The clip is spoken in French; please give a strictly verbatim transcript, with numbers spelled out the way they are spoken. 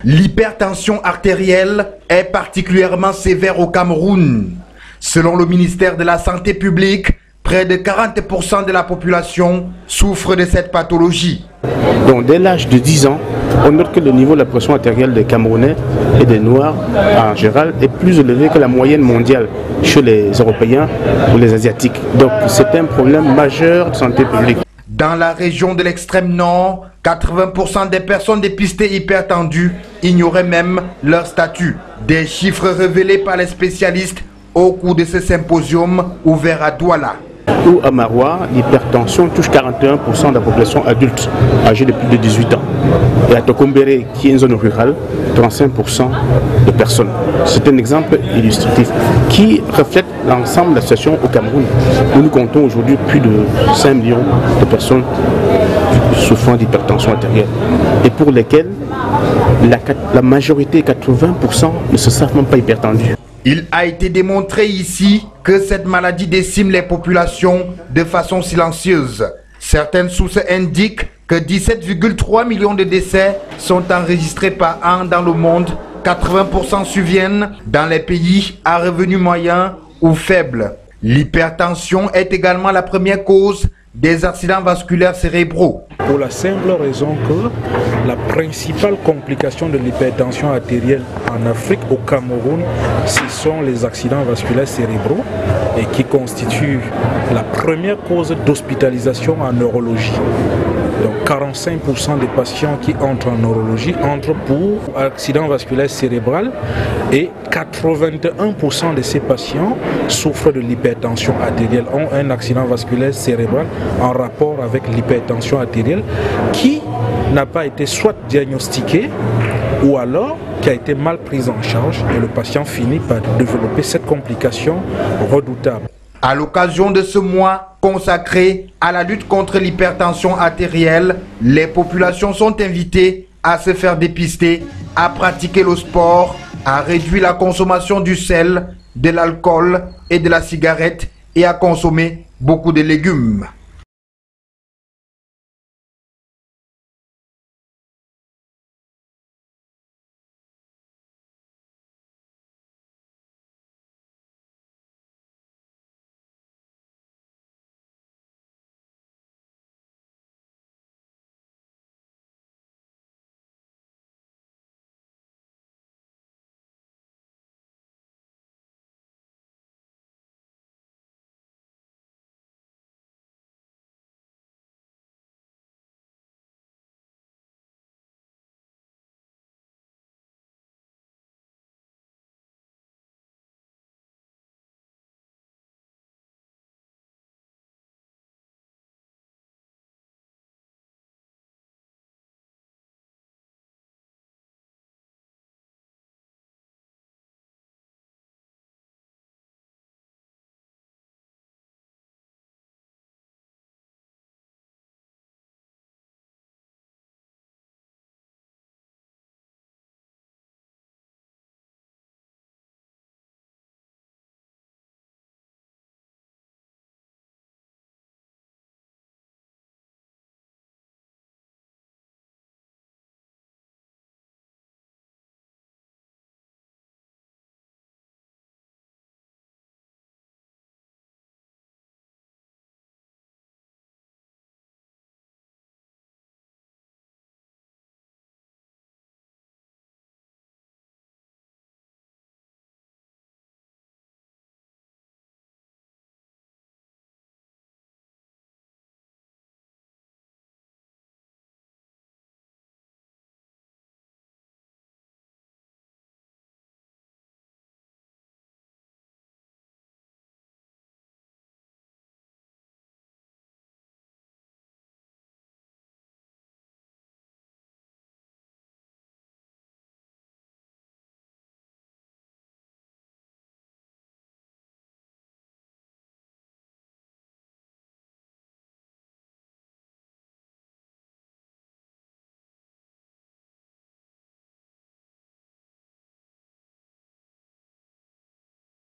L'hypertension artérielle est particulièrement sévère au Cameroun. Selon le ministère de la Santé publique, près de quarante pour cent de la population souffre de cette pathologie. Donc dès l'âge de dix ans, on note que le niveau de la pression artérielle des Camerounais et des Noirs en général est plus élevé que la moyenne mondiale chez les Européens ou les Asiatiques. Donc c'est un problème majeur de santé publique. Dans la région de l'extrême nord, quatre-vingts pour cent des personnes dépistées hypertendues ignoraient même leur statut. Des chiffres révélés par les spécialistes au cours de ce symposium ouvert à Douala. Ou à Maroua, l'hypertension touche quarante et un pour cent de la population adulte âgée de plus de dix-huit ans. Et à Tokombéré, qui est une zone rurale, trente-cinq pour cent de personnes. C'est un exemple illustratif qui reflète l'ensemble de la situation au Cameroun, où nous comptons aujourd'hui plus de cinq millions de personnes souffrant d'hypertension artérielle et pour lesquelles la, la majorité, quatre-vingts pour cent, ne se savent même pas hypertendus. Il a été démontré ici que cette maladie décime les populations de façon silencieuse. Certaines sources indiquent que dix-sept virgule trois millions de décès sont enregistrés par an dans le monde. quatre-vingts pour cent surviennent dans les pays à revenus moyens ou faibles. L'hypertension est également la première cause des accidents vasculaires cérébraux. Pour la simple raison que la principale complication de l'hypertension artérielle en Afrique, au Cameroun, ce sont les accidents vasculaires cérébraux et qui constituent la première cause d'hospitalisation en neurologie. Donc quarante-cinq pour cent des patients qui entrent en neurologie entrent pour accident vasculaire cérébral et quatre-vingt-un pour cent de ces patients souffrent de l'hypertension artérielle, ont un accident vasculaire cérébral en rapport avec l'hypertension artérielle qui n'a pas été soit diagnostiqué ou alors qui a été mal prise en charge et le patient finit par développer cette complication redoutable. À l'occasion de ce mois consacré à la lutte contre l'hypertension artérielle, les populations sont invitées à se faire dépister, à pratiquer le sport, à réduire la consommation du sel, de l'alcool et de la cigarette et à consommer beaucoup de légumes.